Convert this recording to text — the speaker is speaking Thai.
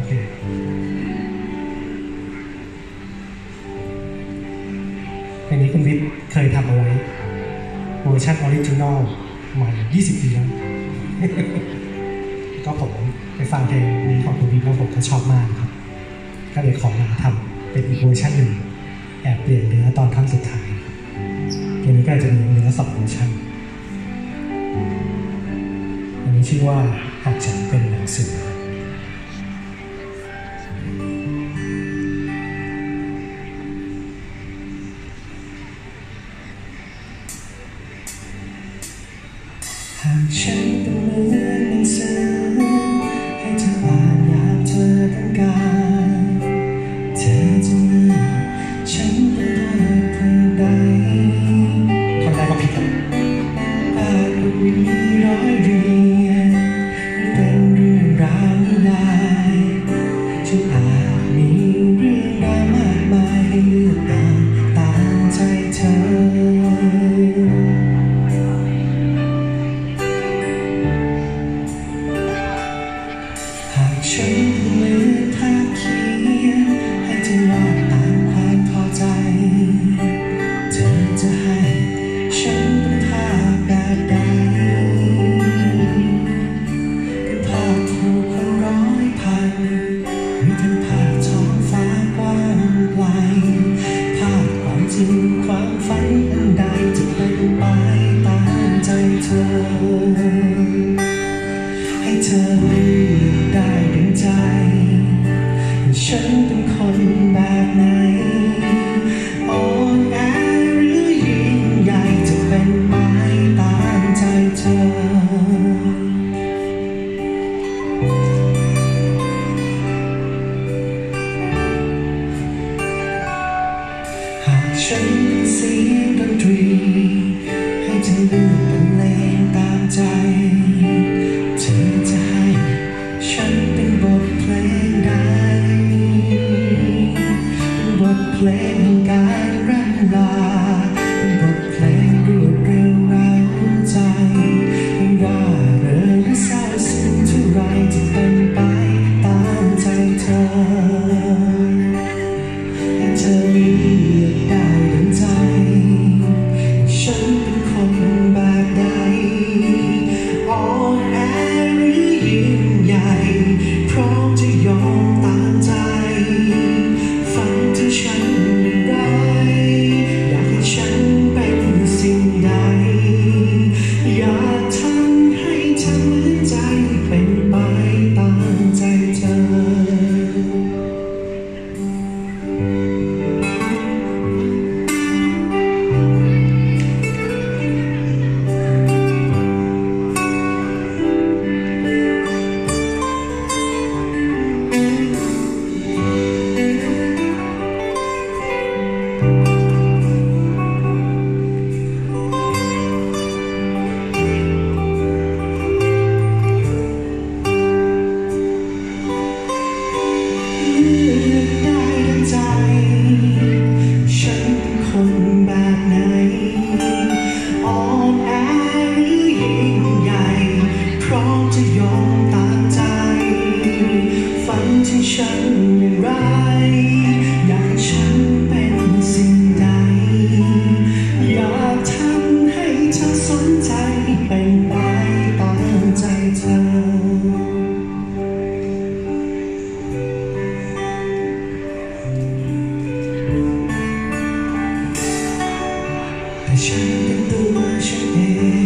เคเพลงนี้คุณวิทย์เคยทำเอาไว้เวอร์ชันออริจินอลมา20 ปีแล้ว ก็ผมไปฟังเพลงนี้ของคุณวิทย์แล้วผมก็ชอบมากครับก็เลยขอมาทำเป็นอีกเวอร์ชันหนึ่งแอบเปลี่ยนเนื้อตอนท่อนสุดท้ายเพลงนี้ก็จะมีเนื้อ2 เวอร์ชันอันนี้ชื่อว่าหากฉันเป็นหนังสือหากฉันเป็นเหมือนหนังสือให้เธออ่านอยากเธอต้องการเธอจะมีฉันเป็นตัวเพื่อใดทำได้ก็ผิดครับอาจมีร้อยเรียงเป็นเรื่องราวนิยายฉันอาจมีเรื่องราวมากมายให้เลือกอ่านตามใจเธอฉันเป็นมือท่าเขียนให้เธอลองอ่านความพอใจเธอจะให้ฉันเป็นภาพแบบใดเป็นภาพผู้คนร้อยพันหรือเป็นภาพท้องฟ้ากว้างไกลภาพความจริงความฝันอันใดจะเป็นไปตามใจเธอให้เธอเลือกได้ดังใจฉันเป็นคนแบบไหนอ่อนแอหรือยิ่งใหญ่จะเป็นไปตามใจเธอหากฉันเป็นเสียงดนตรีให้เธอเลือกเป็นเพลงตามใจเธอจะให้ฉันเป็นบทเพลงใดเป็นบทเพลงแห่งการร่ำลาเป็นบทเพลงรวดเร็วเร้าใจให้ร่าเริงหรือเศร้าซึ้งเท่าไรจะเป็นไปตามใจเธอให้เธอเลือกได้ดังใจฉันเป็นคนแบบใดอ่อนแอหรือยิ่งใหญ่พร้อมจะยอมตามใจฝันที่ฉันเป็นไรอยากให้ฉันเป็นสิ่งใดอยากทำให้เธอเหมือนใจเป็นไปตามใจเธอฉันเป็นคนแบบไหนอ่อนแอหรือยิ่งใหญ่พร้อมจะยอมตามใจฝันที่ฉันเป็นไรอยากให้ฉันเป็นสิ่งใดอยากทำให้เธอสนใจเป็นไปตามใจเธอแต่ฉันเป็นตัวฉันเอง